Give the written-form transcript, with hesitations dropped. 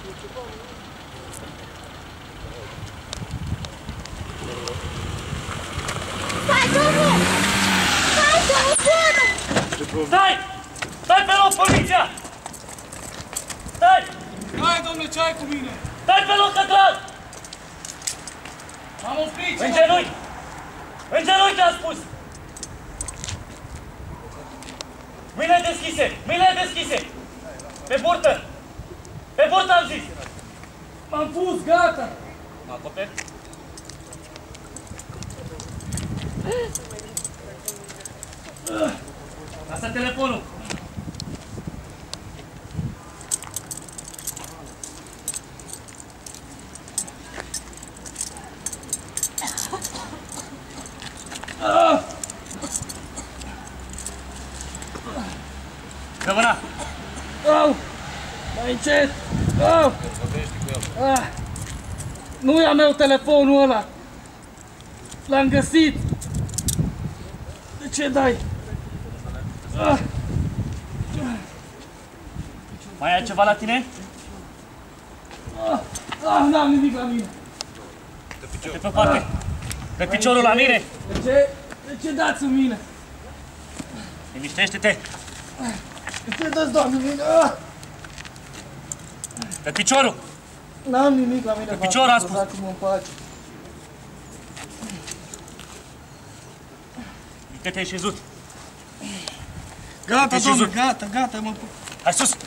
Stai, domnul! Stai, domnul! Stai! Stai pe loc, poliția! Stai! Hai, domnule, ce ai cu mine? Stai pe loc, Cătran! M-am oprit! În genunchi! În genunchi, am spus! Mâine deschise! Mâine deschise! Pe burtă! Pe burtă am zis! M-am pus, gata! Mă acoperi? Lasă telefonul! Dă mâna! Au! Mai încet! Au! Nu e a meu telefonul ăla! L-am găsit! De ce dai? Mai ai ceva la tine? N-am nimic la mine! De pe parte! Pe piciorul la mine! De ce dați în mine? Liniștește-te! De ce dați, Doamne, în mine? Pe piciorul! N-am nimic la mine, Pe picior, am spus. dați-mă în pace. Uite, te-ai șezut! Gata, Te-ai domnule, șezut. gata, mă... Hai sus!